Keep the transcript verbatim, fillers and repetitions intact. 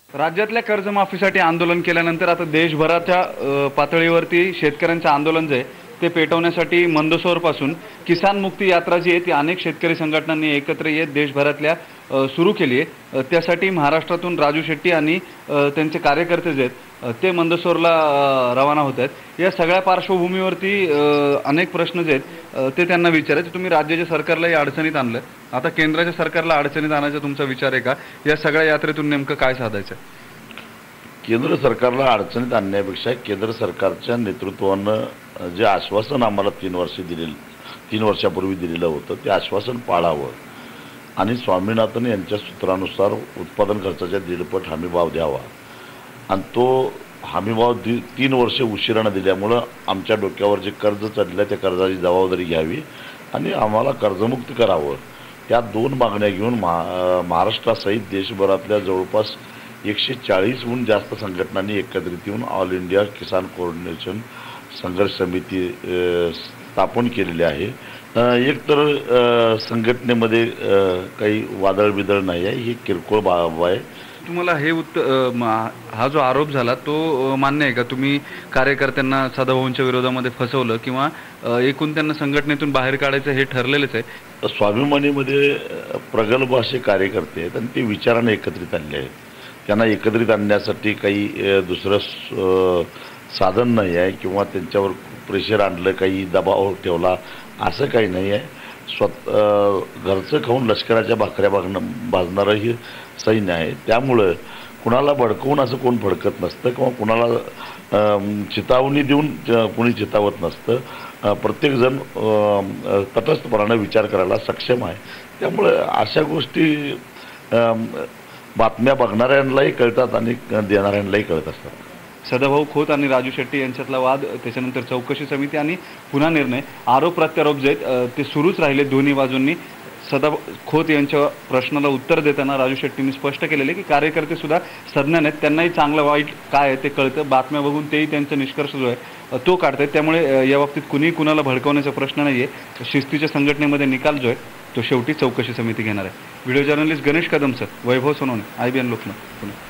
राज्यातल्या कर्जमाफीसाठी आंदोलन केल्यानंतर आता देशभराच्या अ, पातळीवरती शेतकऱ्यांचं आंदोलन जे आहे ते पेटवण्यासाठी मंदसौरपासून किसान मुक्ती यात्रा जी आहे ती अनेक शेतकरी संघटनांनी एकत्र येत देशभरातल्या अ, सुरू केली आहे। अ, त्यासाठी महाराष्ट्रातून राजू शेट्टी आणि अ, त्यांचे कार्यकर्ते जे आहेत अ, ते मंदसौरला अ, रवाना होत आहेत। या सगळ्या पार्श्वभूमीवरती अ, अनेक प्रश्न जे आहेत अ, ते त्यांना विचारायचे। तुम्ही राज्याच्या सरकारलाही अडचणीत आणलं, आता केंद्राच्या सरकारला अडचणीत आणायचा तुमचा विचार आहे का? या सगळ्या यात्रेतून नेमकं काय साधायचं? केंद्र सरकारला अडचणीत आणण्यापेक्षा केंद्र सरकारच्या नेतृत्वानं जे आश्वासन आम्हाला तीन वर्ष दिलेलं तीन वर्षापूर्वी दिलेलं होतं ते आश्वासन पाळावं आणि स्वामीनाथन यांच्या सूत्रानुसार उत्पादन खर्चाच्या दीडपट हमीभाव द्यावा आणि तो हमीभाव दी तीन वर्ष उशिरानं दिल्यामुळं आमच्या डोक्यावर जे कर्ज चढलं त्या कर्जाची जबाबदारी घ्यावी आणि आम्हाला कर्जमुक्त करावं। या दोन मागण्या घेऊन महा महाराष्ट्रासहित देशभरातल्या जवळपास एकशे चाळीसहून जास्त संघटनांनी एकत्रित येऊन ऑल इंडिया किसान कोऑर्डिनेशन संघर्ष समिती स्थापन केलेली आहे। एकतर संघटनेमध्ये काही वादळ बिदळ नाही आहे, ही किरकोळ बाब आहे। तुम्हाला हे उत्तर हा जो आरोप झाला तो मान्य आहे का? तुम्ही कार्यकर्त्यांना सदाभाऊंच्या विरोधामध्ये फसवलं किंवा एकूण त्यांना संघटनेतून बाहेर काढायचं हे ठरलेलंच आहे? स्वाभिमानीमध्ये प्रगल्भ असे कार्यकर्ते आहेत आणि ते विचाराने एकत्रित आणले आहेत। त्यांना एकत्रित आणण्यासाठी काही दुसरं साधन नाही आहे किंवा त्यांच्यावर प्रेशर आणलं, काही दबाव ठेवला असं काही नाही आहे। स्वतः घरचं खाऊन लष्कराच्या भाकऱ्या भागणं भाजणारं हे सैन्य आहे। त्यामुळं कुणाला भडकवून असं कोण भडकत नसतं किंवा कुणाला चितावणी देऊन कोणी चितावत नसतं। प्रत्येकजण तटस्थपणाने विचार करायला सक्षम आहे। त्यामुळे अशा गोष्टी बातम्या बघणाऱ्यांनाही कळतात आणि देणाऱ्यांनाही कळत असतात। सदाभाऊ खोत आणि राजू शेट्टी यांच्यातला वाद, त्याच्यानंतर चौकशी समिती आणि पुन्हा निर्णय, आरोप प्रत्यारोप जे आहेत ते सुरूच राहिले दोन्ही बाजूंनी। सदा खोत यांच्या प्रश्नाला उत्तर देताना राजू शेट्टींनी स्पष्ट केलेले की कार्यकर्ते सुद्धा सज्ञान आहेत, त्यांनाही चांगलं वाईट काय आहे ते कळतं, बातम्या बघून तेही त्यांचा निष्कर्ष जो आहे तो काढतात। त्यामुळे या बाबतीत कुणी कुणाला भडकवण्याचा प्रश्न नाही आहे। शिस्तीच्या संघटनेमध्ये निकाल जो आहे तो शेवटी चौकशी समिती घेणार आहे। Video journalist Ganesh Kadam sir, Vaibhav Sonawane, I B N Lokmat, Pune.